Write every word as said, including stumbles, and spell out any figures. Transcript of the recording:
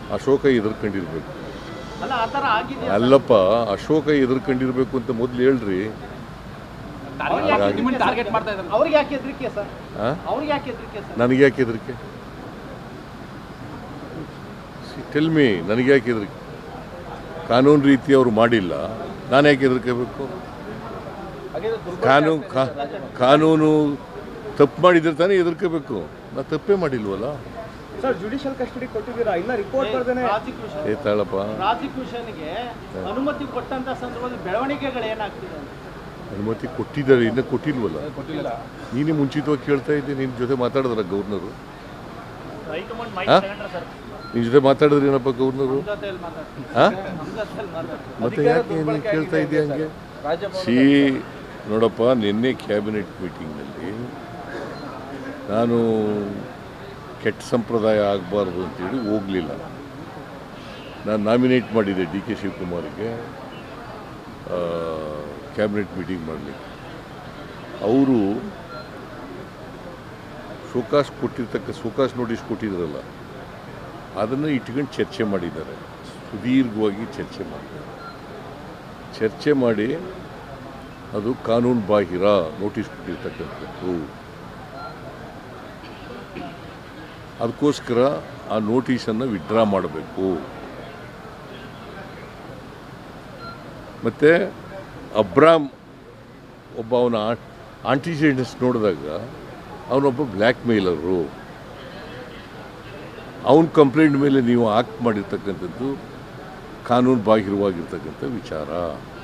ಅಶೋಕ ಎದುರ್ಕೊಂಡಿರ್ಬೇಕು. ಅಲ್ಲಪ್ಪ, ಅಶೋಕ ಎದುರ್ಕೊಂಡಿರ್ಬೇಕು ಅಂತ ಮೊದಲು ಹೇಳ್ರಿ. ನನಗೆ ಯಾಕೆ ಹೆದರಿಕೆ? ಟೆಲ್ ಮೀ, ನನಗೆ ಯಾಕೆ ಹೆದರಿಕೆ? ಕಾನೂನು ರೀತಿ ಅವರು ಮಾಡಿಲ್ಲ, ನಾನು ಯಾಕೆ ಹೆದರ್ಕೋಬೇಕು? ಕಾನೂನು ಕಾನೂನು ತಪ್ಪು ಮಾಡಿದ್ರೆ ತಾನೇ ಹೆದರ್ಕೋಬೇಕು. ನಾ ತಪ್ಪೇ ಮಾಡಿಲ್ವಲ್ಲ. ಸರ್, ಜುಡಿಷಿಯಲ್ ಕಸ್ಟಡಿ ಕೊಟ್ಟಿದ್ದೀರಾ, ಇಲ್ಲ ರಿಪೋರ್ಟ್ ಬರ್ದೇನೆ ಏ ತಾಳಪ್ಪ, ಪ್ರಾಸಿಕ್ಯೂಷನ್ಗೆ ಅನುಮತಿ ಕೊಟ್ಟಂತ ಸಂದರ್ಭದಲ್ಲಿ ಬೆಳವಣಿಗೆಗಳು ಏನಾಗ್ತಿದೆ? ಅನುಮತಿ ಕೊಟ್ಟಿದ್ದಾರೆ, ಇನ್ನೂ ಕೊಟ್ಟಿಲ್ವಲ್ಲ. ನೀನೇ ಮುಂಚಿತವಾಗಿ ಕೇಳ್ತಾ ಇದ್ದೆ. ನಿನ್ನ ಜೊತೆ ಮಾತಾಡಿದ್ರ ಗವರ್ನರು? ನಿನ್ನ ಜೊತೆ ಮಾತಾಡಿದ್ರೆ ಏನಪ್ಪ ಗವರ್ನರು? ಹಾಂ, ಮತ್ತೆ ಯಾಕೆ ನೀನು ಕೇಳ್ತಾ ಇದ್ದೀಯ ಹಂಗೆ? ಸಿ ನೋಡಪ್ಪ, ನಿನ್ನೆ ಕ್ಯಾಬಿನೆಟ್ ಮೀಟಿಂಗ್ನಲ್ಲಿ ನಾನು ಕೆಟ್ಟ ಸಂಪ್ರದಾಯ ಆಗಬಾರ್ದು ಅಂತೇಳಿ ಹೋಗಲಿಲ್ಲ. ನಾನು ನಾಮಿನೇಟ್ ಮಾಡಿದ್ದೆ ಡಿ ಕೆ ಶಿವಕುಮಾರಿಗೆ ಕ್ಯಾಬಿನೆಟ್ ಮೀಟಿಂಗ್ ಮಾಡಲಿಕ್ಕೆ. ಅವರು ಶೋಕಾಸ್ ಕೊಟ್ಟಿರ್ತಕ್ಕ ಶೋಕಾಸ್ ನೋಟಿಸ್ ಕೊಟ್ಟಿದ್ರಲ್ಲ, ಅದನ್ನು ಇಟ್ಕೊಂಡು ಚರ್ಚೆ ಮಾಡಿದ್ದಾರೆ. ಸುದೀರ್ಘವಾಗಿ ಚರ್ಚೆ ಮಾಡಿದ್ದಾರೆ. ಚರ್ಚೆ ಮಾಡಿ ಅದು ಕಾನೂನು ಬಾಹಿರ ನೋಟಿಸ್ ಕೊಟ್ಟಿರ್ತಕ್ಕಂಥದ್ದು. ಅದಕ್ಕೋಸ್ಕರ ಆ ನೋಟಿಸನ್ನು ವಿಡ್ರಾ ಮಾಡಬೇಕು. ಮತ್ತು ಅಬ್ರಾಮ್ ಒಬ್ಬ ಅವನ ಆಂಟಿಜೆಂಟ್ಸ್ ನೋಡಿದಾಗ ಅವನೊಬ್ಬ ಬ್ಲ್ಯಾಕ್ ಮೇಲರು. ಅವನ ಕಂಪ್ಲೇಂಟ್ ಮೇಲೆ ನೀವು ಆಕ್ಟ್ ಮಾಡಿರ್ತಕ್ಕಂಥದ್ದು ಕಾನೂನು ಬಾಹಿರವಾಗಿರ್ತಕ್ಕಂಥ ವಿಚಾರ.